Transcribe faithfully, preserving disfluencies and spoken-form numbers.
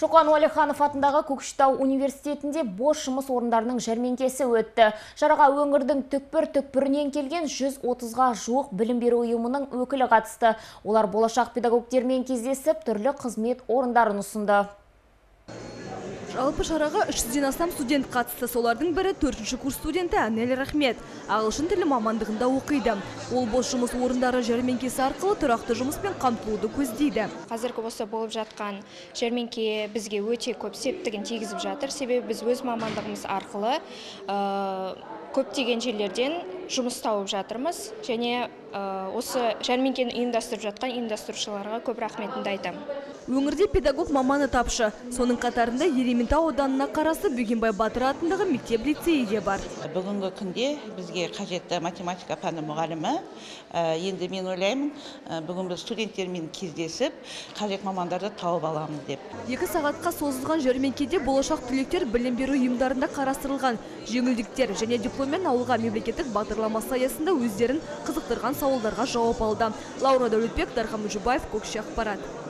Шоқан Уәлиханов атындағы Көкшетау университетінде бос жұмыс орындарының жәрмеңкесі өтті. Шараға өңірдің түкпір-түкпірінен келген жүз отызға жуық білім беру ұйымының өкілі қатысты. Олар болашақ педагогтермен кездесіп, түрлі қызмет орындарын ұсынды. Жалпы шараға үш жүзден астам студент қатысты. Солардың бірі төртінші курс студенті Әнел Рахмет. Ағылшын тілі мамандығында оқиды. Ол бос жұмыс орындары жәрмеңкесі арқылы тұрақты жұмыспен қамтылуды көздейді. Қазіргі осы болып жатқан жәрмеңке бізге өте көп септігін тигізіп жатыр. Себебі біз өз мамандығымыз арқылы көптеген жерлерден жұмыс тауып жатырмыз. Және осы жәрмеңкені ұйымдастырып жатқан ұйымдастырушыларға көп рахметімді айтамын. Өңірде педагог маманы тапшы. Соның қатарында Ерейментау ауданына қарасты Бөгенбай Батыр атындағы мектеп-лицейі де бар. Бүгінгі күнде бізге қажетті математика пәні мұғалімі. Енді мен ойлаймын, бүгін біз студенттермен кездесіп, қажет мамандарды тауып аламыз деп. Екі сағатқа созылған жәрмеңкеде болашақ түлектер білім беру ұйымдарында қарастырылған жеңілдіктер және дипломмен ауылға мемлекеттік бағдарламасы аясында өздерін қызықтырған сауалдарға жауап алды. Лаура Дәулетбек, Дархан Мүжібаев, Көкше ақпарат.